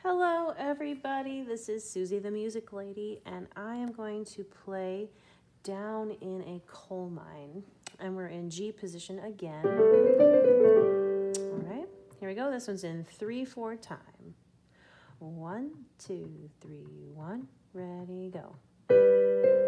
Hello everybody, this is Susie the Music Lady, and I am going to play Down in a Coal Mine, and we're in G position again. All right, here we go. This one's in 3/4 time. 1, 2, 3, 1, ready, go.